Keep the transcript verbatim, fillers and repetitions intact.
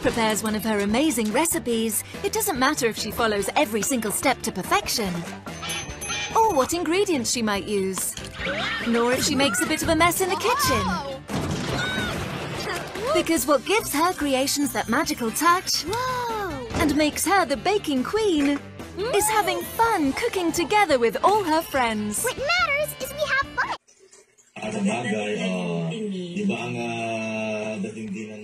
Walt prepares one of her amazing recipes, it doesn't matter if she follows every single step to perfection, or what ingredients she might use, nor if she makes a bit of a mess in the kitchen. Because what gives her creations that magical touch and makes her the baking queen is having fun cooking together with all her friends. What matters is we have fun. Sa bagay, oh, di ba ang uh, dating din ng